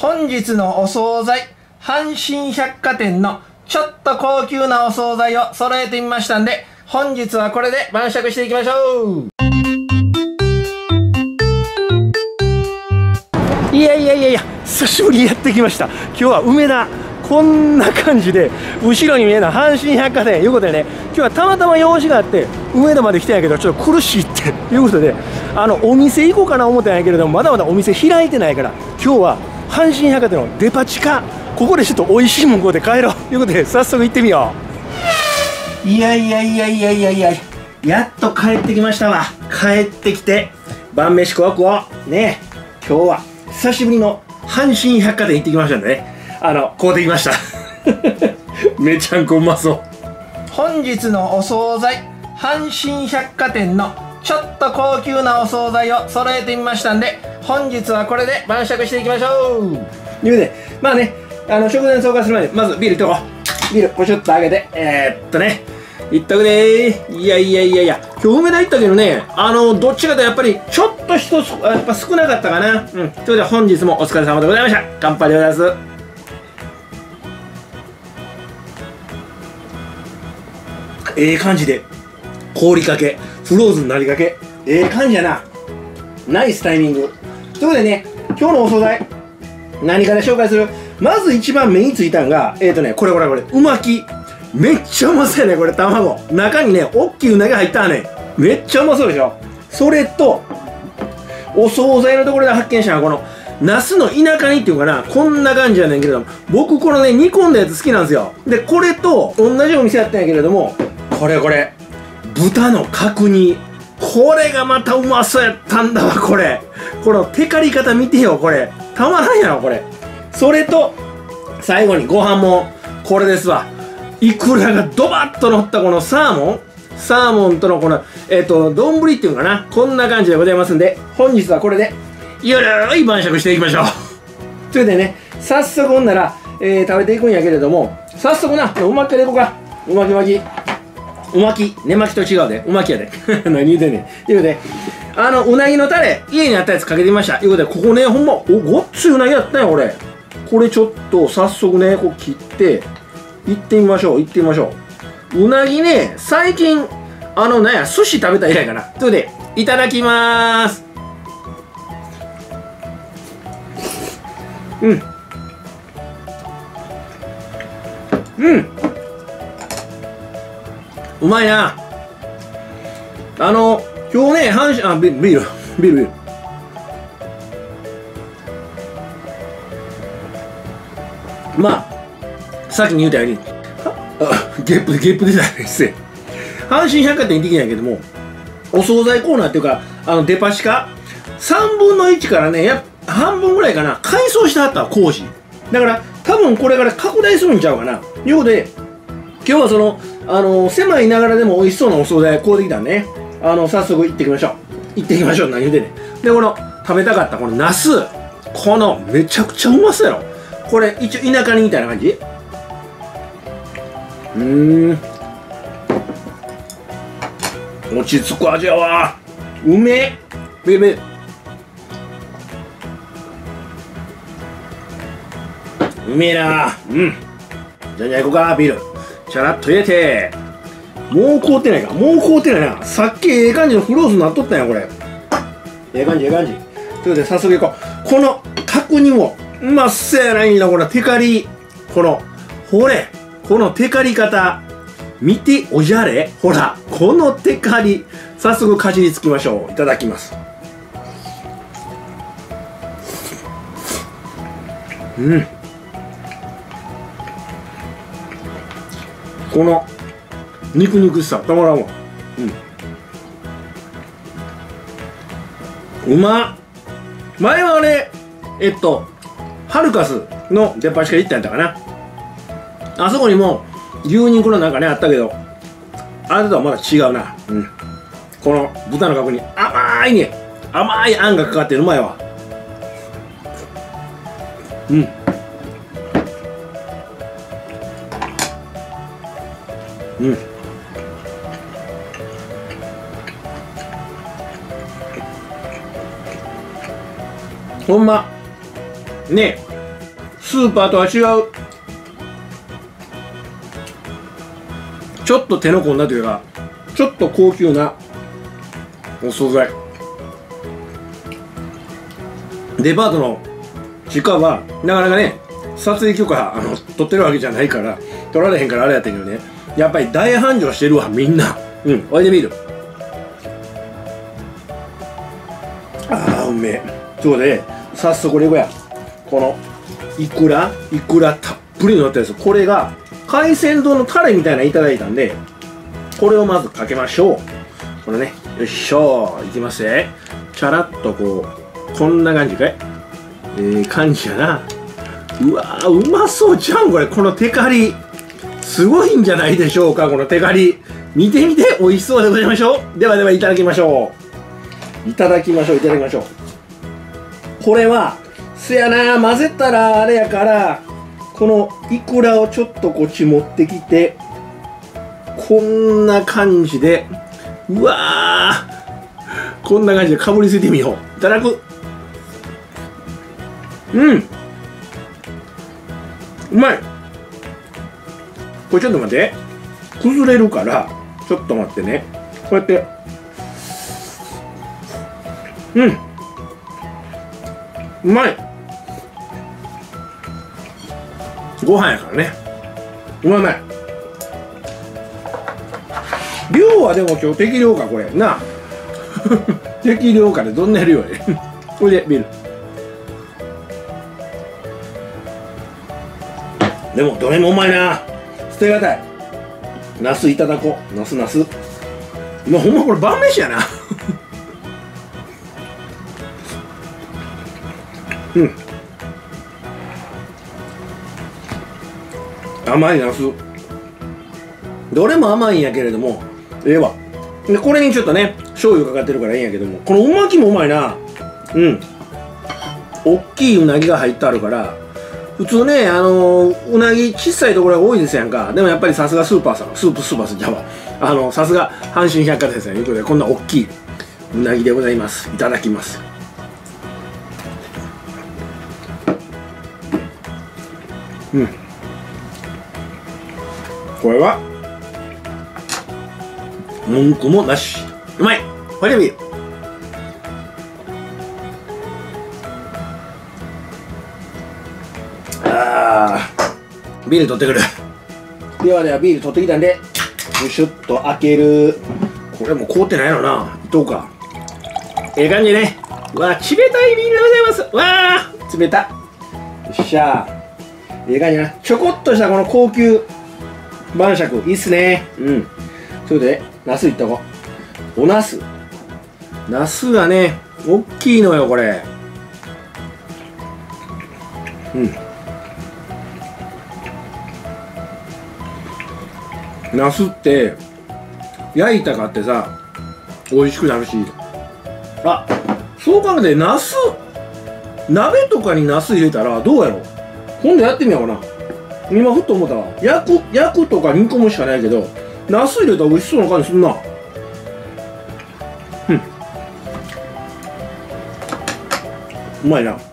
本日のお惣菜、阪神百貨店のちょっと高級なお惣菜を揃えてみましたんで、本日はこれで晩酌していきましょう。いや、久しぶりにやってきました。今日は梅田。こんな感じで、後ろに見える阪神百貨店いうことでね、今日はたまたま用事があって、梅田まで来たんやけど、ちょっと苦しいっていうことで、お店行こうかな思ったんやけれども、まだまだお店開いてないから、今日は阪神百貨店のデパ地下、ここでちょっと美味しいもん買うて帰ろうということで、早速行ってみよう。いや、やっと帰ってきましたわ。帰ってきて、晩飯食おう。ね、今日は久しぶりの阪神百貨店行ってきましたんでね。買うてきました。めちゃんこうまそう。本日のお惣菜、阪神百貨店のちょっと高級なお惣菜を揃えてみましたんで、本日はこれで晩酌していきましょう。ということで、まあね、食材紹介する前に、まずビールいっとこう。ビール、ポチュッとあげて、いっとくでー。いや、今日梅田行ったけどね、どっちかとやっぱり、ちょっと人、やっぱ少なかったかな。ということで、本日もお疲れ様でございました。乾杯でございます。感じで氷かけフローズになりかけ感じやな。ナイスタイミング。ということでね、今日のお惣菜何から紹介する。まず一番目についたんがこれうまき。めっちゃうまそうやね。これ卵中にねおっきいうなぎ入ったね。めっちゃうまそうでしょ。それとお惣菜のところで発見したのはこのナスの田舎煮っていうかな、こんな感じやねんけれども、僕このね煮込んだやつ好きなんですよ。でこれと同じお店やったんやけれども、これ豚の角煮、これがまたうまそうやったんだわ。このテカリ方見てよ。これたまらんやろこれ。それと最後にご飯もこれですわ。イクラがドバッと乗ったこのサーモンとのこの丼っていうのかな、こんな感じでございますんで、本日はこれでゆるーい晩酌していきましょう。ということでね、早速ほんなら、食べていくんやけれども、早速なうまきからいこうか。うまき寝巻きと違うで、うまきやで。何言うてんねん。ということで、うなぎのタレ、家にあったやつかけてみました。ということで、ここね、ほんま、ごっついうなぎやったんや、これ。これちょっと、早速ね、こう切って、行ってみましょう。うなぎね、最近、寿司食べた以来かな。ということで、いただきまーす。うまいな。今日ね、ビール。まあ、さっきに言うたように、ゲップ出たんですね。阪神百貨店行ってきたんやけども、お惣菜コーナーっていうか、デパ地下、3分の1からね、半分ぐらいかな、改装してはったわ、工事。だから、多分これから拡大するんちゃうかな。ということで、今日はその、狭いながらでも美味しそうなお惣菜買うてきたんでね、早速行ってきましょう。何言うてんねん。で、この、食べたかったこのナス。この、めちゃくちゃうまそうやろ。これ、一応田舎煮みたいな感じ。落ち着く味やわ。うめえ。うめえな。じゃあ行こうか、ビール。チャラッと入れて。もう凍ってないな。さっき感じのフローズになっとったんや、これ。感じ。ということで、早速行こう。この角煮も、うまっせやないんだ、このテカリ。このテカリ方。見て、おじゃれ。ほら、このテカリ。早速、かじりつきましょう。いただきます。この肉しさたまらんわ。うまっ。前はね、ハルカスのデパ地下行ったんやったかな。あそこにも牛肉のなんかねあったけど、あれとはまだ違うな。この豚の角に甘いあんがかかってるうまいわ。ほんまね、 スーパーとは違う、ちょっと手の込んだというか、ちょっと高級なお惣菜。デパートの地下はなかなかね、撮影許可取ってるわけじゃないから取られへんからあれやったけどね、やっぱり大繁盛してるわみんな。おいでみる。ああ、うめえ。そうで早速これや、このいくらたっぷりのったやつ、これが海鮮丼のタレみたいなのいただいたんで、これをまずかけましょう。これね、よいしょ、いきますね。チャラッとこう、こんな感じかい。感じやな。うわー、うまそうじゃんこれ。このテカリすごいんじゃないでしょうか。このテカリ見てみて、美味しそうでございましょう。ではでは、いただきましょう。いただきましょう。これはせやな、混ぜたらあれやから、このイクラをちょっとこっち持ってきて、こんな感じで、うわー、こんな感じでかぶりついてみよう。いただく。うまい。これちょっと待って、崩れるからちょっと待ってね。こうやってうまい。ご飯やからね、うまい。量はでも今日適量かこれな適量かでどんなやるよねこれでビール。でもどれもうまいな。捨てがたい。ナスいただこう。ナスもうほんまこれ晩飯やな甘いナス、どれも甘いんやけれどもええわ。でこれにちょっとね醤油かかってるからいいんやけども、このうまきもうまいな。おっきいうなぎが入ってあるから、普通ねうなぎ小さいところが多いですやんか。でもやっぱりさすがスーパーさんじゃわ、さすが阪神百貨店さんということで、こんなおっきいうなぎでございます。いただきます。これは文句もなし。うまい。これで見る。ビール取ってくる。ではビール取ってきたんで、シュッと開ける。これもう凍ってないのな。どうか。ええ感じね。うわ、冷たいビールでございます。わあ、冷た。よっしゃ。ええ感じな。ちょこっとしたこの高級晩酌、いいっすね。それで、ナスいったこう。おナス。ナスがね、おっきいのよ、これ。ナスって焼いたかってさ美味しくなるし、そう考えてナス鍋とかにナス入れたらどうやろう。今度やってみようかな。今ふっと思ったわ。焼くとか煮込むしかないけど、ナス入れたら美味しそうな感じすんな。うまいな。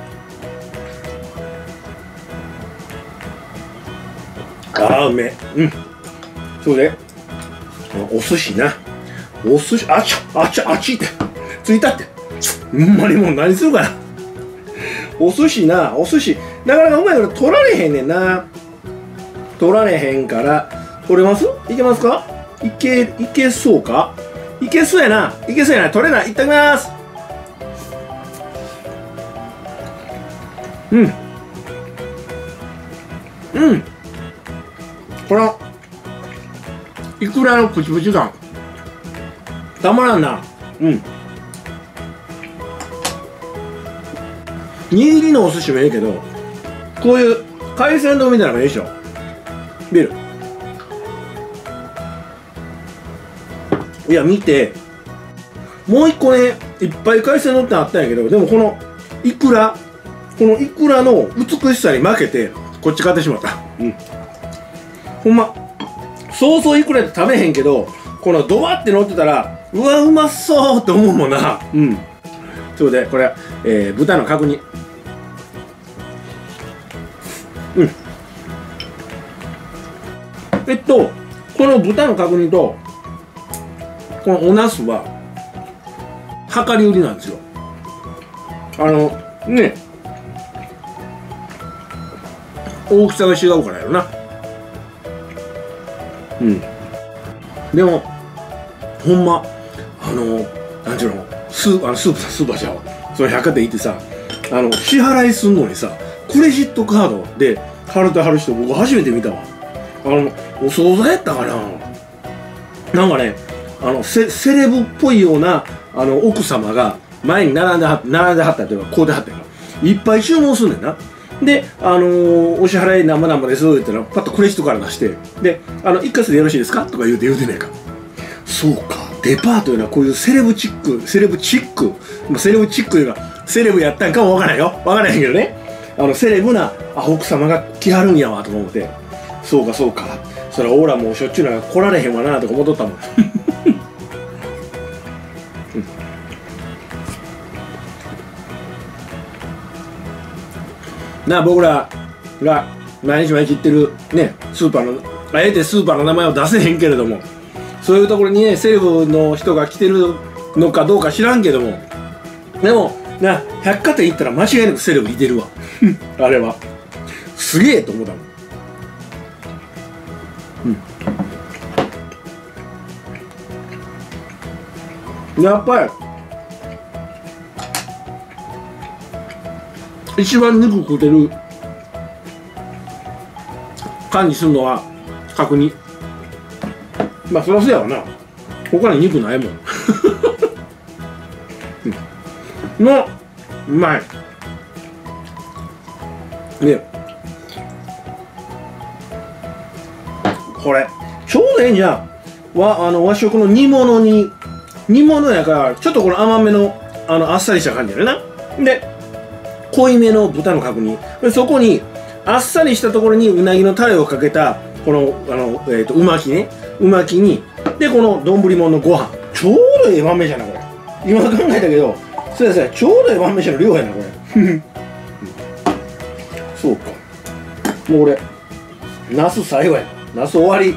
うめえ。それでお寿司な。お寿司、あっちってついたって、ほんまにもう何するかな。お寿司なかなかうまいから取られへんねんな。取られへんから取れます？いけますか？いけそうか？いけそうやな。取れない。いっただきます。このいくらのプチプチ感たまらんな。握りのお寿司もいいけど、こういう海鮮丼みたいなのがいいでしょ。ビール。いや見て、もう一個ねいっぱい海鮮丼ってあったんやけど、でもこのいくらの美しさに負けてこっち買ってしまった。ほんまそうそういくらって食べへんけど、このドバって乗ってたらうわうまそうって思うもんな。そうでこれ、豚の角煮。 うん。この豚の角煮とこのお茄子は量り売りなんですよ。ね、大きさが違うからやろな。うん。でもほんまなんちゅうの、スーパーじゃん、その百貨店行ってさ、支払いすんのにさ、クレジットカードで払ってはる人僕初めて見たわ。お惣菜やったかな、なんかね、セレブっぽいような奥様が前に並んではったというか、こうではったよ、いっぱい注文すんねんな。で、お支払い何もですって言ったらパッとクレジットカード出して、で一括でよろしいですかとか言うてねえか。そうか、デパートいうのはこういうセレブチックいうか、セレブやったんかもわからへんけどね、セレブな奥様が来はるんやわとか思って、そうかそれはオーラもうしょっちゅうなんか来られへんわなとか思っとったもん。僕らが毎日行ってるね、スーパーの、あえてスーパーの名前を出せへんけれども、そういうところにね、セレブの人が来てるのかどうか知らんけども、でも百貨店行ったら間違いなくセレブいてるわ。あれはすげえと思ったもん。やっぱり一番肉食うてる感じするのは角煮。まあそりゃそうやわな、他に肉ないもん。のうまいね。これちょうどええんじゃん。和食の煮物やからちょっとこの甘めのあっさりした感じやな。で濃いめの豚の角煮で、そこにあっさりしたところにうなぎのタレをかけたこのうまきにでこの丼物のご飯、ちょうどええ晩飯やなこれ。今考えたけどそうやちょうどええ晩飯の量やなこれ。そうか、もう俺ナス最後やな、ナス終わり。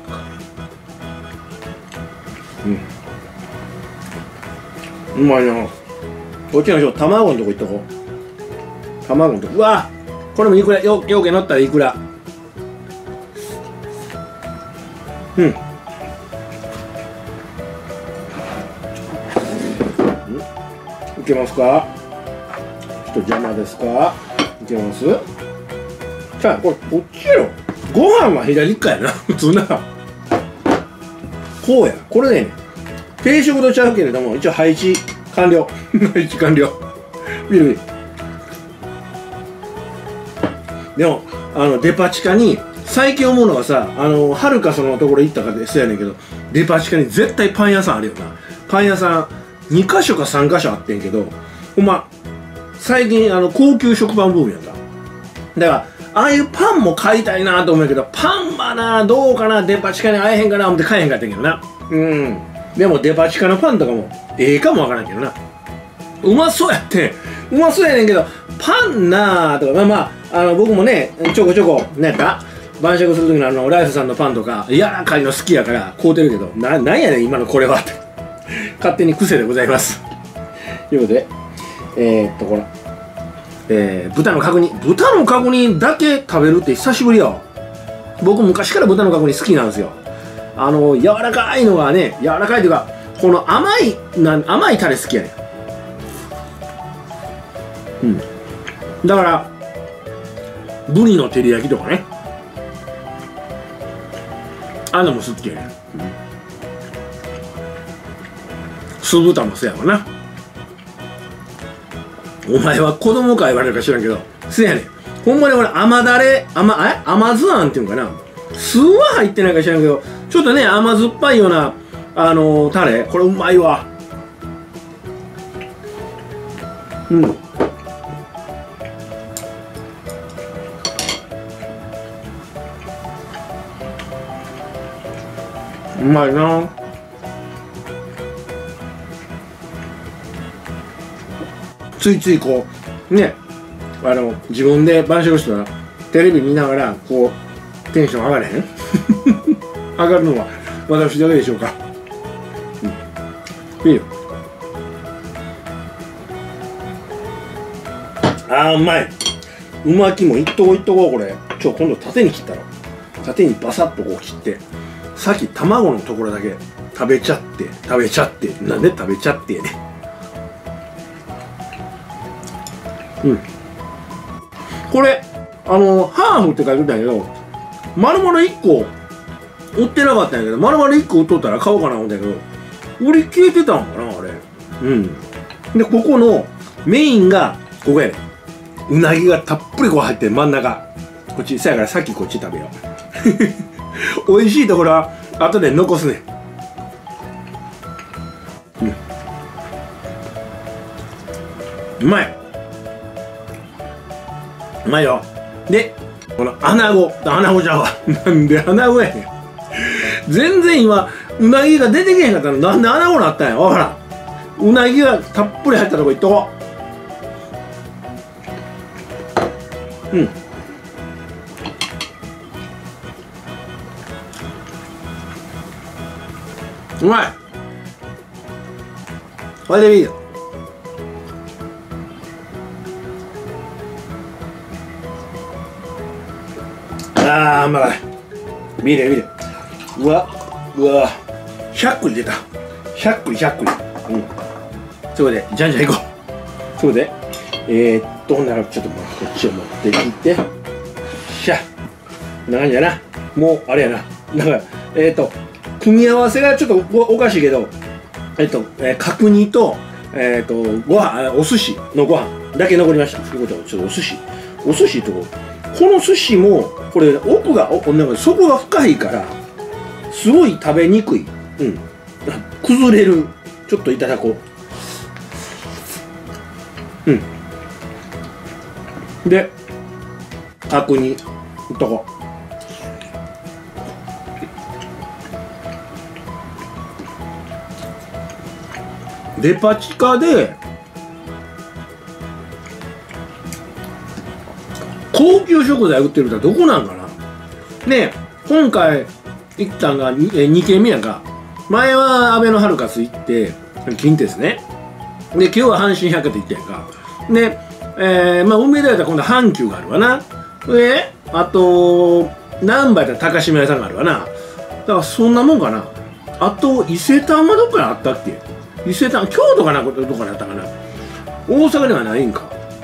うまいな。こっちの人卵のとこ行っとこう。卵のとこ、うわこれもいくらようけ乗ったらいくら。いけますか、ちょっと邪魔ですか、いけます。さあこれこっちよ、ご飯は左側やな普通な。こうや、これね定食とちゃうけれども一応配置完了。配置完了。見る見る。でもデパ地下に最近思うのがさ、はるかそのところ行ったかでそうやねんけど、デパ地下に絶対パン屋さんあるよな。パン屋さん2か所か3か所あってんけど、ほんま最近高級食パンブームやんか。だからああいうパンも買いたいなと思うけど、パンはなどうかな、デパ地下に会えへんかな思って買えへんかったんけどな。でもデパ地下のパンとかもええかもわからんけどな、うまそうやねんけど、パンなとか、まあ僕もねちょこちょこなんか晩酌する時のライフさんのパンとか柔らかいの好きやから買うてるけど、なんやねん今のこれはって勝手に癖でございます。ということでこれ豚の角煮だけ食べるって久しぶりよ。僕昔から豚の角煮好きなんですよ。柔らかいのがね、柔らかいというかこの甘いタレ好きやねん。だからブリの照り焼きとかね、あんのも好きやねん。酢豚もそうやわな。お前は子供か言われるか知らんけど、そうやねん。ほんまに俺甘酢あんっていうんかな、酢は入ってないか知らんけど、ちょっとね甘酸っぱいようなタレ、これうまいわ。うまいな。ついついこうね自分で晩酌したらテレビ見ながらこうテンション上がれへん上がるのは私だけでしょうか。いいよ。あー、うまい。うまきもいっとこいっとこう。これ今度縦に切ったら、縦にバサッとこう切って、さっき卵のところだけ食べちゃって、なんで食べちゃってね。これハーフって書いてたんやけど、丸々1個売ってなかったんやけど、丸々1個売っとったら買おうかな思ったんやけど、売り切れてたんかなあれ。でここのメインがここやね。うなぎがたっぷりこう入って真ん中こっち、そやからさっきこっち食べよう美味しいところは後で残すね。うまい、うまいよ。でこの穴子ちゃうわなんで穴子やねん全然今うなぎが出てけへんかったの。なんで穴子なったんや。わからん。うなぎがたっぷり入ったとこいっとこう。うまい。これでいいよ。あー、うまい。見れ。うわ、しゃっくり出た。しゃっくり。そこで、じゃんじゃん行こう。そこで、ほんならちょっとこっちを持ってきて、しゃ。こんな感じやな。もう、あれやな。なんか、組み合わせがちょっとおかしいけど、角煮と、ご飯、お寿司のご飯だけ残りました。ということは、ちょっとお寿司と、この寿司も、これ、奥が、なんか底が深いから、すごい食べにくい。崩れる。ちょっといただこう。で、角煮、いっとこう。デパ地下で高級食材売ってるってどこなんかなね。今回行ったんが2軒目やんか。前はアベノハルカス行って近鉄ね。で今日は阪神百貨店行ったやんか。で梅田やったら今度阪急があるわな。であと難波やったら高島屋さんがあるわな。だからそんなもんかな。あと伊勢丹はどっかにあったっけ。伊勢丹、京都かな、どこにあったかな。大阪ではないんか。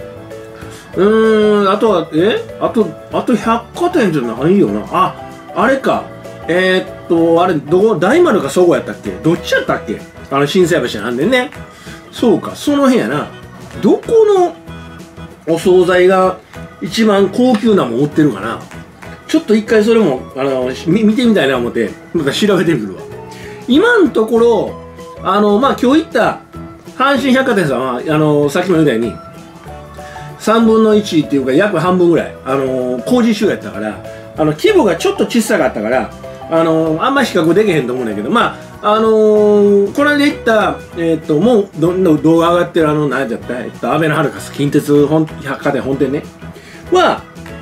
あとはあと百貨店じゃないよな。あれか。あれ大丸かそごやったっけ。どっちやったっけ。心斎橋なんでね。そうか、その辺やな。どこのお惣菜が一番高級なもん売ってるかな。ちょっと一回それも見てみたいな思ってまた調べてみるわ。今のところ今日行った阪神百貨店さんはさっきも言ったように3分の1っていうか約半分ぐらい工事中やったから規模がちょっと小さかったからあんまり比較できへんと思うんだけど、この間行ったもうどんどん動画上がってる何だったアベノハルカス近鉄百貨店本店ねは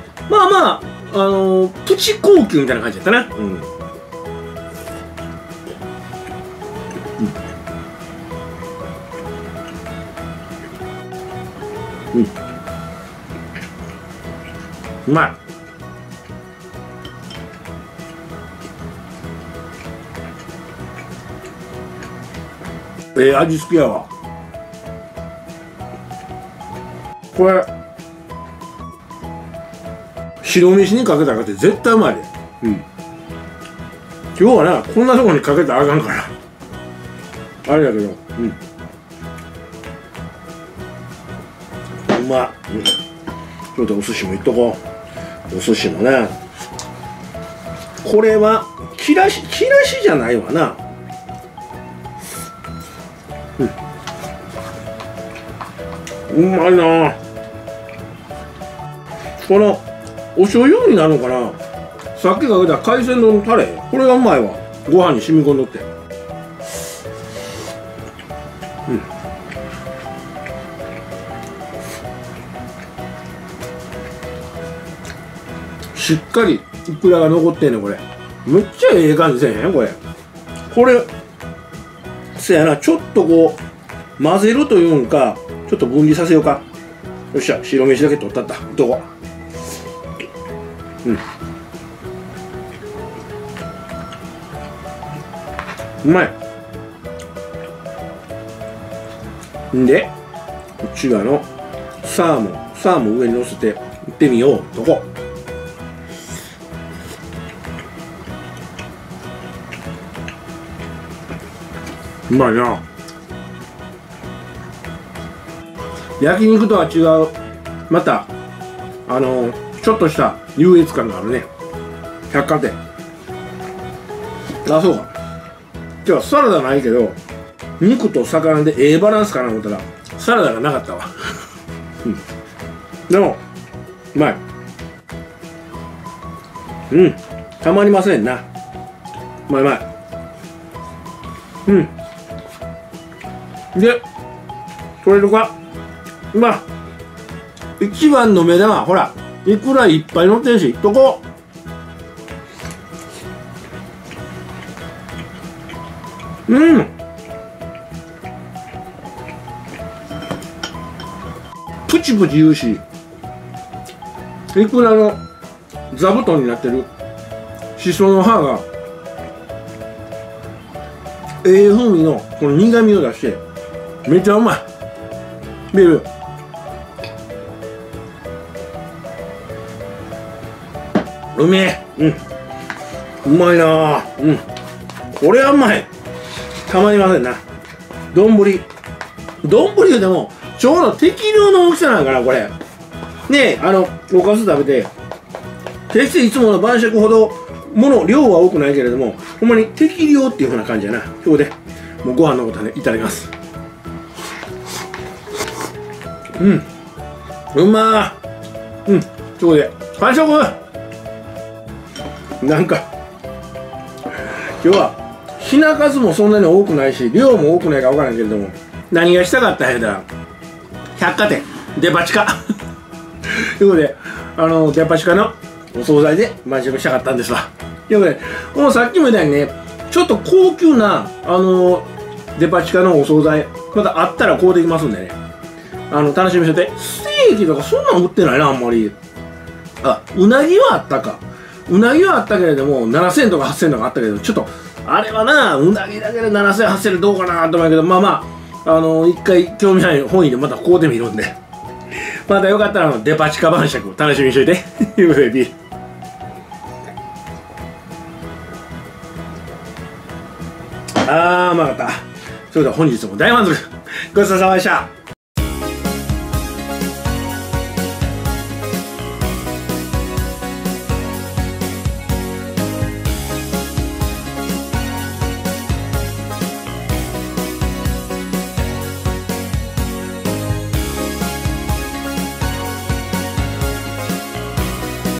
プチ高級みたいな感じだったな。うまい。味付けやわ。これ白飯にかけたらって絶対うまいで。今日はなこんなとこにかけたらあかんからあれだけど、うまっ。ちょっとお寿司もいっとこう。お寿司もね、これはちらしじゃないわな。うまいな。このお醤油になるのかな。さっきかけた海鮮丼のタレ、これがうまいわ。ご飯に染み込んどって。 しっかりイクラが残ってんねんこれ。めっちゃええ感じせえへんこれ。これそやな、ちょっとこう混ぜるというんか、ちょっと分離させようか。よっしゃ、白飯だけ取ったった。どこ。うまい。んでこっち側のサーモン上に乗せていってみよう。どこ。うまいな。焼肉とは違う、またちょっとした優越感があるね。百貨店。あ、そうか。今日はサラダないけど肉と魚でええバランスかなと思ったらサラダがなかったわでもうまい。たまりませんな。うまい。でこれとか一番の目玉、ほらいくらいっぱい乗ってるし、とこプチプチ言うし、いくらの座布団になってるしその葉が風味のこの苦みを出してめっちゃうまい。ビールうめえ。うまいな。これはうまい。たまりませんな。丼言うてもちょうど適量の大きさなんかなこれね。おかず食べて決していつもの晩酌ほど量は多くないけれども、ほんまに適量っていう風な感じやな。そこでもうご飯のことはね、いただきます。うまー。そこで完食。なんか今日は品数もそんなに多くないし量も多くないか分からんけれども、何がしたかったんやったら百貨店デパ地下ということでデパ地下のお惣菜で晩酌したかったんですわ。ということでもうさっきも言ったようにね、ちょっと高級なデパ地下のお惣菜またあったら買うてきますんでね、楽しみにしてて。ステーキとかそんなん売ってないなあんまり。うなぎはあったか。うなぎはあったけれども7000とか8000とかあったけど、ちょっとあれはな、うなぎだけで7000、8000でどうかなと思うけど、一回興味ない本位でまた買うてみるんで、またよかったらデパ地下晩酌楽しみにしといてということで、ビールうまかった。それでは本日も大満足。ごちそうさまでした。